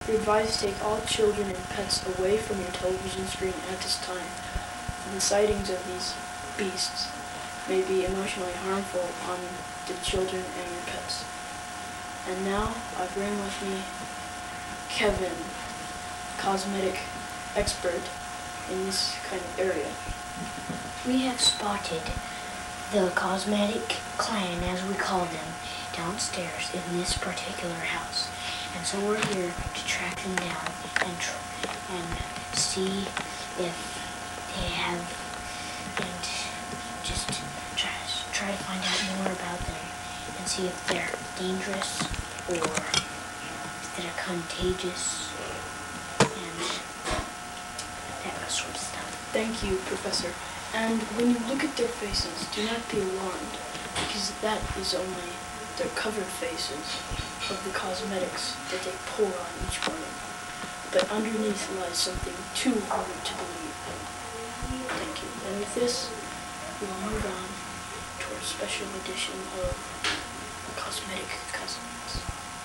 You're advised to take all children and pets away from your television screen at this time. The sightings of these beasts may be emotionally harmful on the children and your pets. And now I bring with me Kevin, cosmetic expert in this kind of area. We have spotted the cosmetic clan, as we call them, downstairs in this particular house. And so we're here to track them down and see if they have, and just try to find out more about them and see if they're dangerous or if they're contagious and that sort of stuff. Thank you, Professor. And when you look at their faces, do not be alarmed, because that is only their covered faces of the cosmetics that they pour on each morning. But underneath lies something too hard to believe. Thank you. And with this, we will move on to our special edition of Cosmetic Cousins.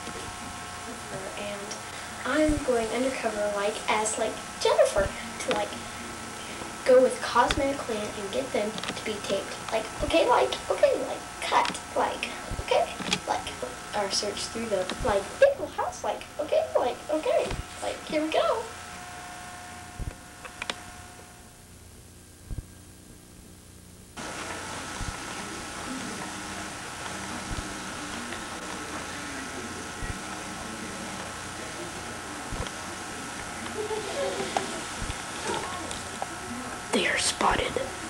And I'm going undercover as Jennifer to go with Cosmetic Clan and get them to be taped. Cut. Or search through the, big house, here we go. They are spotted.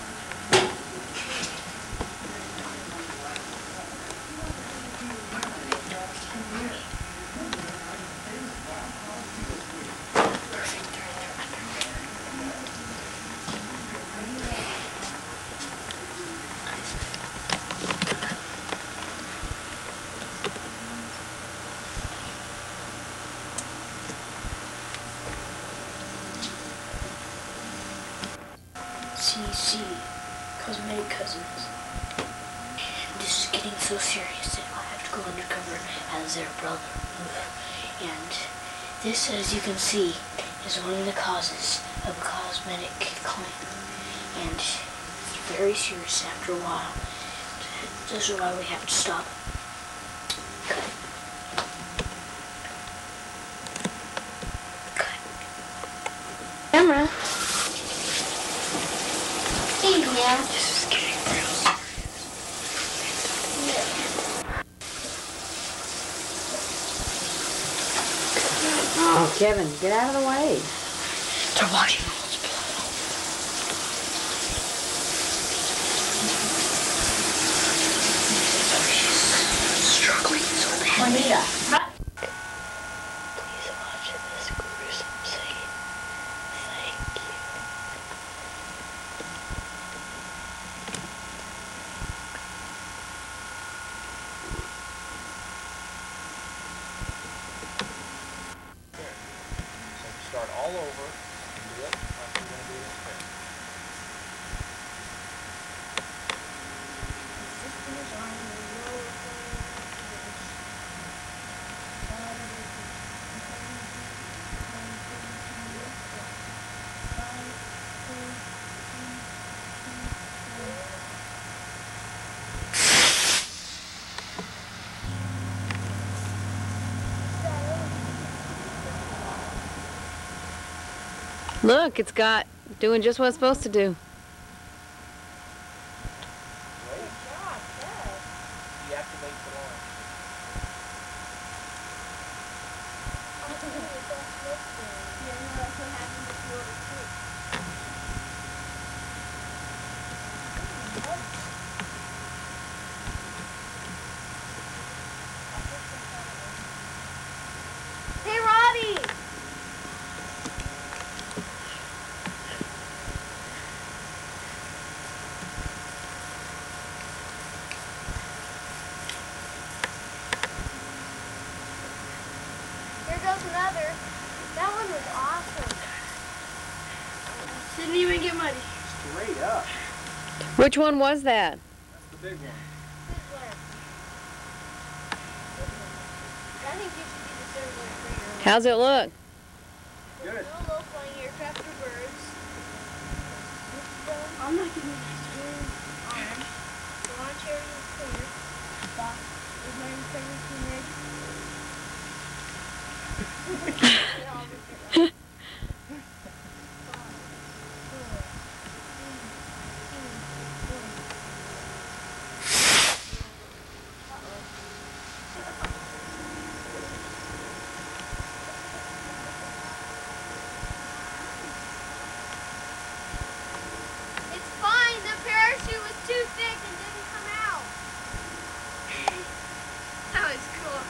CC, Cosmetic Cousins. This is getting so serious that I have to go undercover as their brother. And this, as you can see, is one of the causes of a cosmetic clan. And it's very serious after a while. This is why we have to stop. Cut. Cut. Camera. Yeah. This is getting real serious. Oh, Kevin, get out of the way. They're watching all this blood. He's struggling so bad. Juanita. Please watch this gruesome scene. Thank you. Start all over and do it like we're going to do this here. Look, it's doing just what it's supposed to do. Deactivate the line. Hey, Robbie! Here goes another. That one was awesome. Didn't even get muddy. Straight up. Which one was that? That's the big one. I think you should be the server. How's it look? Good. No low flying aircraft or birds. I'm not giving you Arm. The launch area is clear. Box is my pregnancy rig. It's fine, the parachute was too thick and didn't come out. That was cool.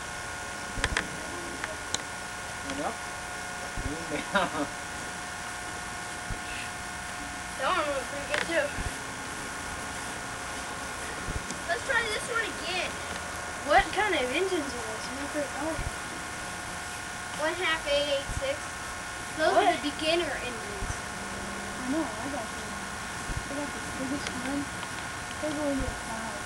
One up. Lean down. That one was pretty good too. Let's try this one again. What kind of engines are those? I've never heard of. 1/2 886. Those What? are the beginner engines. I know, I got them. I got the biggest one. They go into a cloud.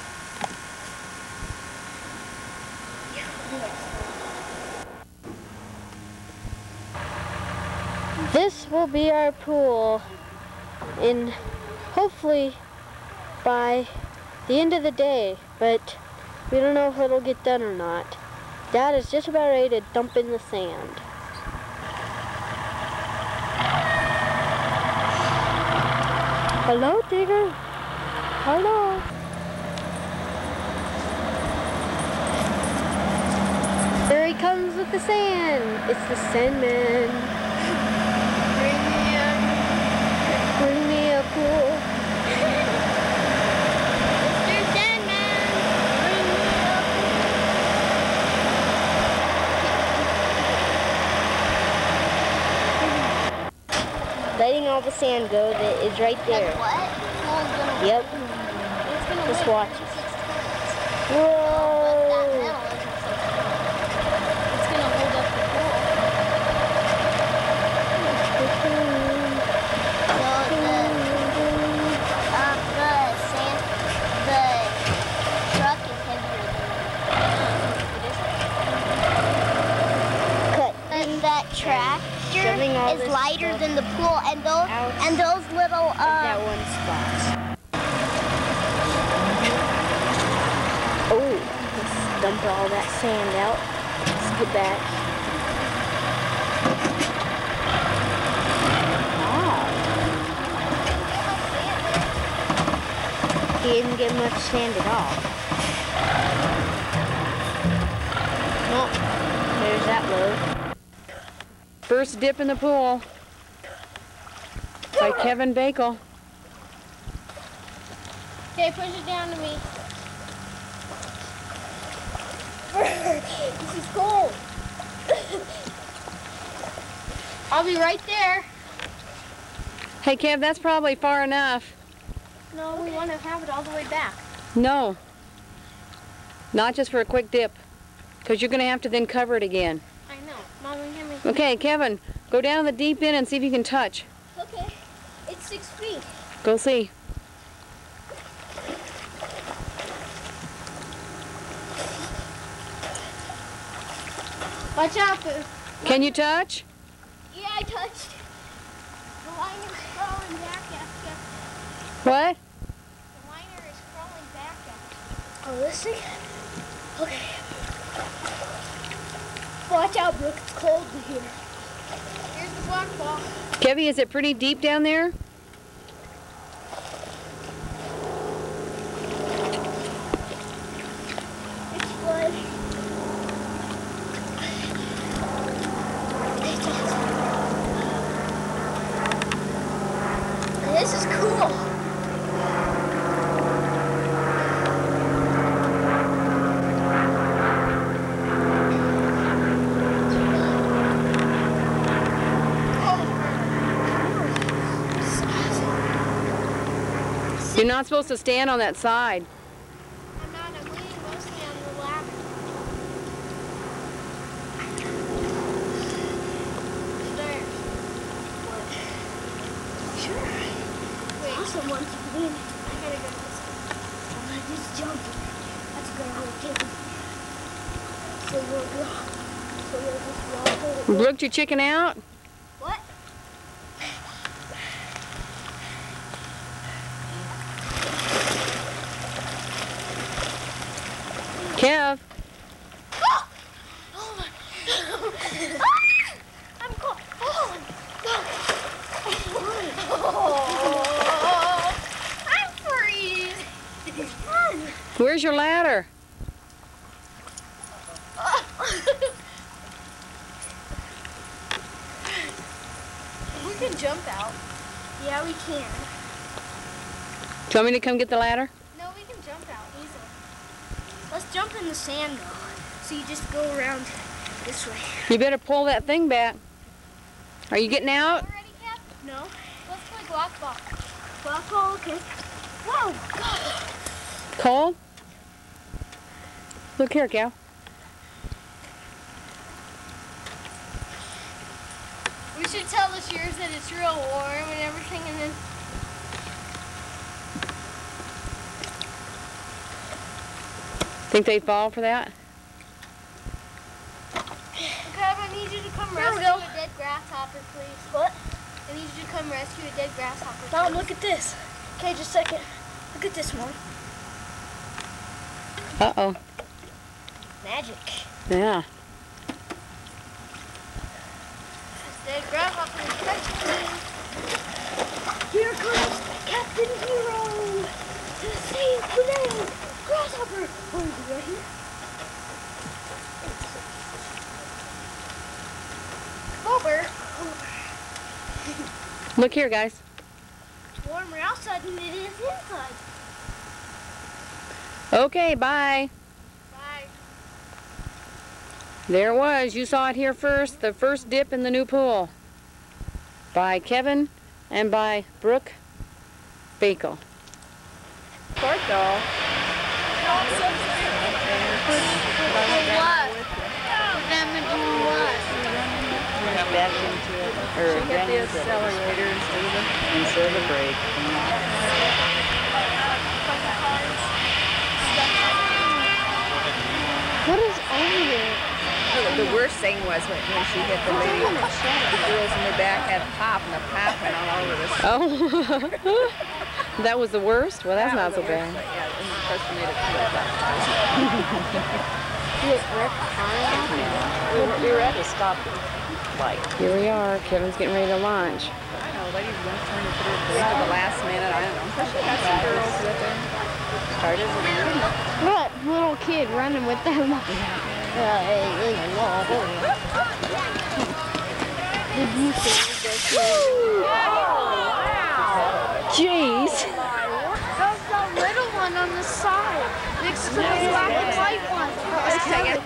This will be our pool, and hopefully by the end of the day, but we don't know if it'll get done or not. Dad is just about ready to dump in the sand. Hello, Digger. Hello. There he comes with the sand. It's the Sandman. Bring me a pool. Mr. Sandman, bring me a Letting all the sand go that is right there. What? Yep. It's gonna Just weigh watch. 6 tons. Whoa. But that metal isn't 6 tons. It's gonna hold up the pool. The truck is heavier than Cut. and that tractor Shoving all is this lighter stuff than the pool, and out those little that one spot. Oh, let's dump all that sand out. Let's get back. Wow. He didn't get much sand at all. Nope. There's that load. First dip in the pool by Kevin Bakel. Okay, push it down to me. This is cold. I'll be right there. Hey Kev, that's probably far enough. No, we want to have it all the way back. No, not just for a quick dip, because you're going to have to then cover it again. I know. Mom, give me. Okay, Kevin, go down to the deep end and see if you can touch. Okay. It's 6 feet. Go see. Watch out, Boo. Can you touch? Yeah, I touched. The liner is crawling back at you. What? The liner is crawling back at Oh, this thing? Okay. Watch out, Brooke. It's cold in here. Here's the black ball. Kevy, is it pretty deep down there? It's blood. This is cool. You're not supposed to stand on that side. I'm not. I'm leaning mostly on the ladder. Stairs. Sure. Wait. Awesome once you get in. I gotta go this way. I'm gonna just jump. That's a great way to take it. So we'll go. Brooke, did you chicken out? What? Kev. I'm cold. I'm freezing. Where's your ladder? We can jump out. Yeah, we can. Do you want me to come get the ladder? No, we can jump out easily. Let's jump in the sand though. So you just go around this way. You better pull that thing back. Are you getting out? Ready, Cap? No. Let's play block ball. Block ball, okay. Whoa! God. Cold? Look here, Cal. We should tell the cheers that it's real warm and everything, and then. Think they'd fall for that? Okay, I need you to come rescue a dead grasshopper, please. What? I need you to come rescue a dead grasshopper. Mom, look at this. Okay, just a second. Look at this one. Uh-oh. Magic. Yeah. Dead grasshopper. Here comes Captain Hero to save the day. Grasshopper. Oh, is he right here? Over. Look here, guys. It's warmer outside than it is inside. Okay, bye. Bye. There it was. You saw it here first. The first dip in the new pool. By Kevin and by Brooke Bakel. Porto. Back into it, or Hit the accelerator instead of the brake. What is over there? The worst thing was when she hit the lady, the girls in the back had pop and the pop went all over the Oh. That was the worst? Well, that's not so bad. Yeah, and of course we made it flip. We were at a stop light. Here we are. Kevin's getting ready to launch. I don't know, ladies were trying to put it at the last minute. I don't know. She got some girls with her. Started with What little kid running with them? Did you see this? Jeez. There's the little one on the side next to the black and white one. Let's take it.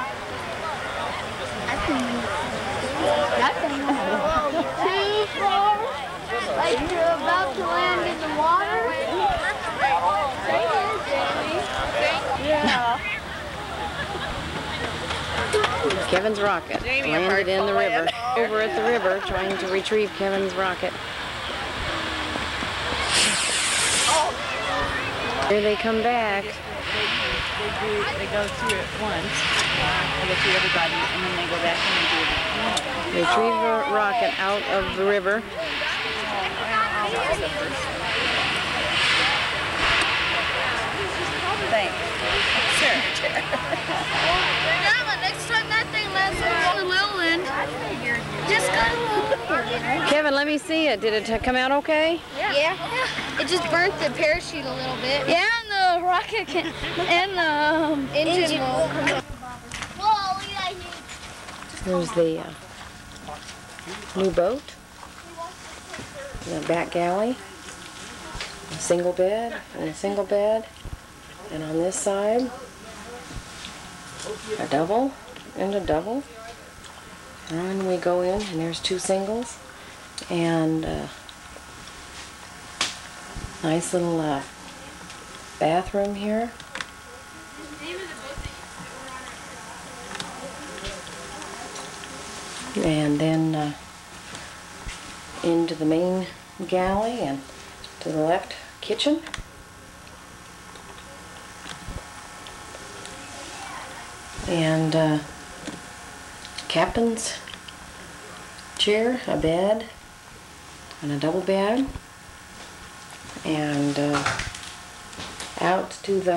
Too far, like you're about to land in the water. Yeah. Kevin's rocket landed in the river. Over at the river trying to retrieve Kevin's rocket. Here they come back. They go through it once. They go through everybody, and then they go back in and do it again. Retrieve the rocket out of the river. Thanks. Sure. Grandma, next time that thing lands on the little end, just go. Kevin, let me see it. Did it come out okay? Yeah. It just burnt the parachute a little bit. Yeah, and the rocket can, and the engine will come up. Whoa, look at that. There's the new boat. The back galley. A single bed and a single bed. And on this side, a double and a double. And we go in, and there's two singles. And nice little bathroom here. And then into the main galley, and to the left, kitchen. And captain's chair, a bed, and a double bed, and out to the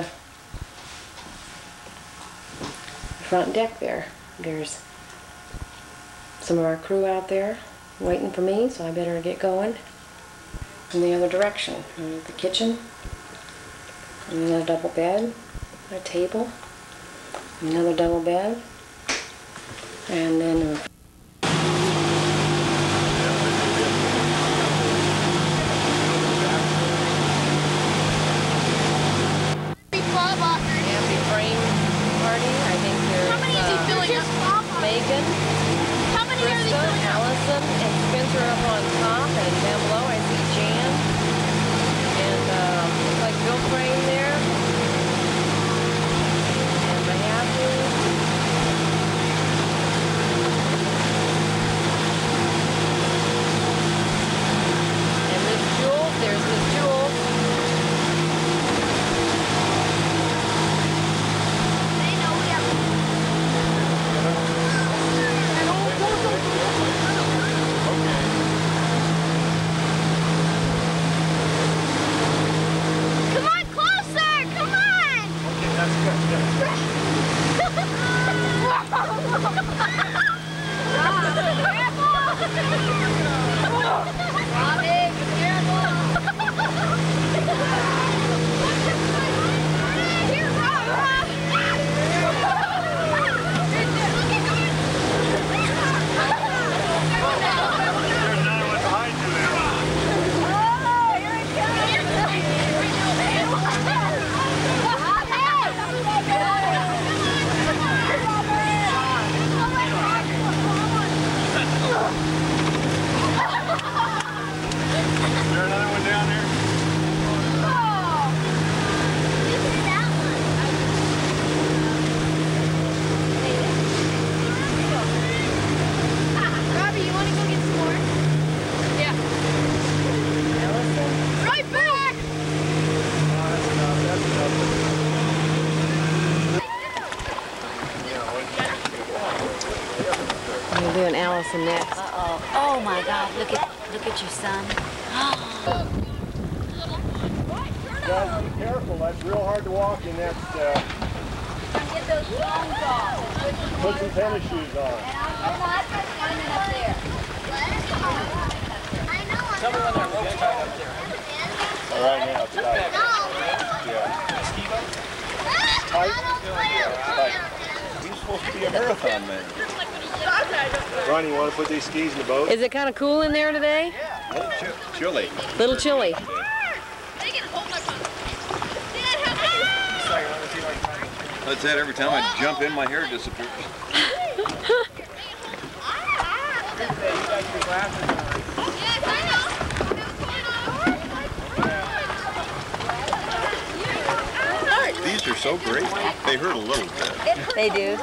front deck there. There's some of our crew out there waiting for me, so I better get going in the other direction. The kitchen, and another double bed, a table, another double bed, and then Megan, Krista, Allison, and Spencer up on top, and down below I see Jan, and looks like Bill Crane there, and Matthew, and Miss Jules, there's Miss Jules. We're doing Allison next. Uh-oh. Oh my God, look at your son. Guys, be careful. That's real hard to walk in that. Get those songs off. Put some tennis shoes on. Tell me when that rope's tied up there. All right, now it's tight. Yeah. Tight? Tight. He's supposed to be a marathon man. Ronnie, you want to put these skis in the boat? Is it kind of cool in there today? Yeah. A little chilly. Little chilly. That's it. Every time I jump in, my hair disappears. These are so great. They hurt a little bit. They do.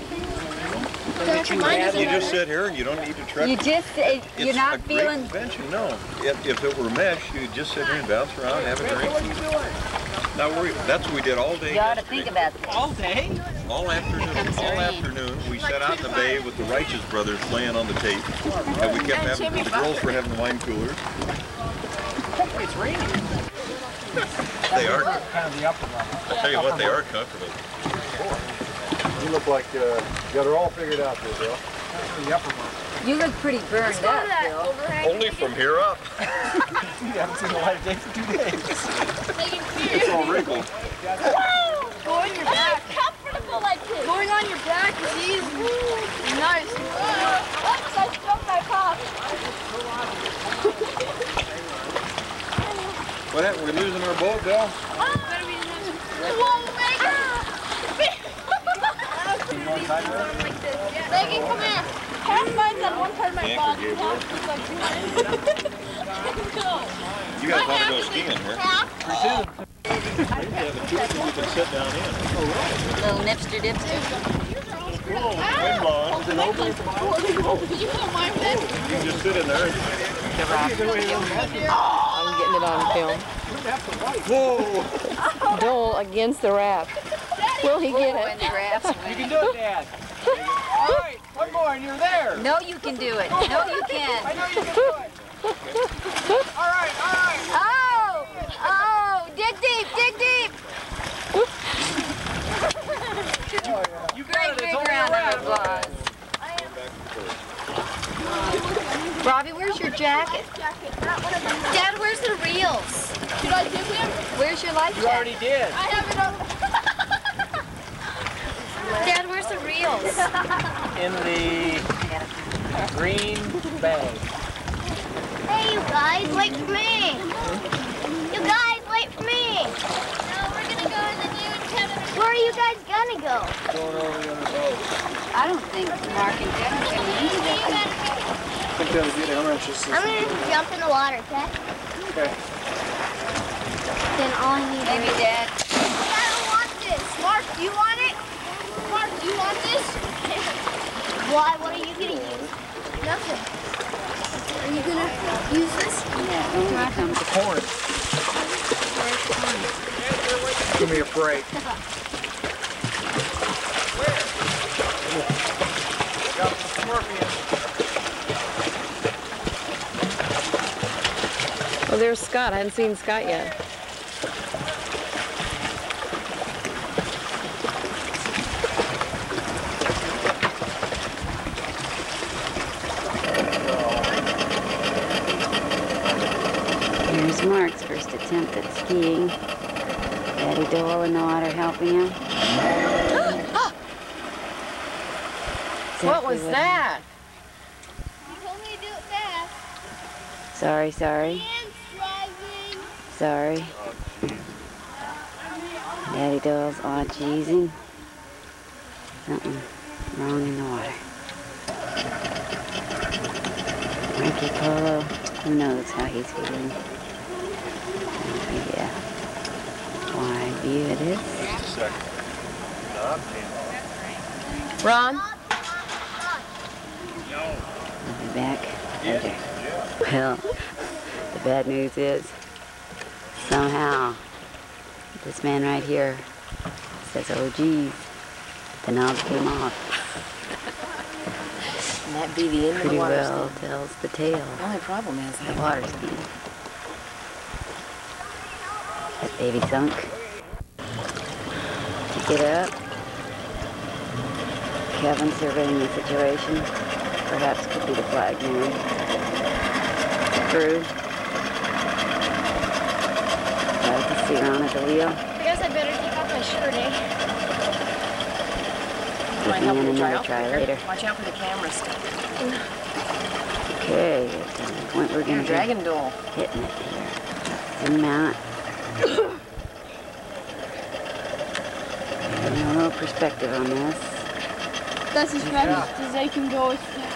You just sit here and you don't need to trek. You're not feeling. It's a great invention. No, if it were mesh, you'd just sit here and bounce around, have a drink. Not worry. That's what we did all day. You ought to think about this. All day? All afternoon. We sat out in the bay with the Righteous Brothers playing on the tape, and we kept having. The girls were having wine coolers. It's raining. They are. Kind of the upper level. I tell you what, they are comfortable. You look like you got it all figured out there, Bill. The upper level. You look pretty burned up, Bill. Only from here up. You haven't seen the light of day for 2 days. It's all wrinkled. Going your back. Comfortable like this. Going on your back is easy. Nice. Oops, I jumped my pop. What happened? We're losing our boat, Bill? Whoa, Megan! Megan, come here. Half mine's on one part of my body. Half is like behind. You guys want to go skiing here? Half. Yeah, the two of you can sit down in. Little nipster dipster. Wind blowing. Did you put mine in? You can just sit in there. I'm getting it on film. Whoa! Dole against the raft. Will he get it? You can do it, Dad. All right, one more. on, you're there. No, you can do it. No, you can't. I know you can do it. All right, all right. Oh! Oh! Dig deep! Dig deep! You got Great it. It's big only round a of rat. applause. Robbie, where's your jacket? Dad, where's the reels? Did I give him? Where's your life You jacket? already did. I have it on. Dad, where's the reels? In the green bag. Hey, you guys, wait for me. You guys, wait for me. No, we're gonna go in the new antenna. Where are you guys gonna go? Going over the other boat. I don't think Mark and Dad are going to need it. I think that'll be the hammer. I'm gonna jump in the water, okay? Okay. Then all I need Maybe Dad. I don't want this. Mark, do you want it? Mark, do you want this? Why? What are you gonna use? Nothing. Are you gonna use this? Yeah, don't let them. The corn. Give me a break. Got the scorpion. Oh, there's Scott. I hadn't seen Scott yet. Here's Mark's first attempt at skiing. Daddy Dole in the water helping him. What was that? You told me to do it fast. Sorry, sorry, And driving. sorry. Daddy Dole's aw cheesing. Something wrong in the water. Mikey Polo, who knows how he's feeling. Yeah. Wide view it is. Just a second. Ron? I'll be back later. Well, the bad news is, somehow, this man right here says, oh geez, the knobs came off. And that be the end of Pretty the water well skiing. tells the tale The only problem is of the water skiing. That baby sunk. Pick it up. Kevin surveying the situation. Perhaps could be the flag man. Crew. Glad to see Ron at the wheel. I guess I better take off my shirt, eh? Give me another try later. Watch out for the camera stuff. Okay, at the point we're gonna be Dragon Doll. hitting it here. Zoom out. Getting a little perspective on this. That's as fast as I can go with that.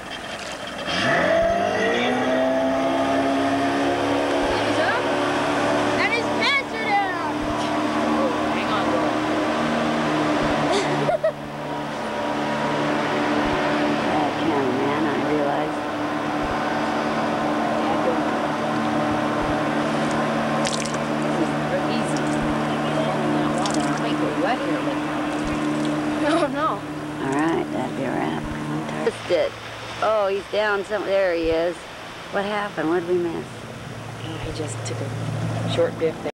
He's up. And his pants are down. Hang on, Bad cameraman, I realize. No, no. All right, that'd be a wrap. Missed it. Oh, he's down some. There he is. What happened? What did we miss? He just took a short biff there.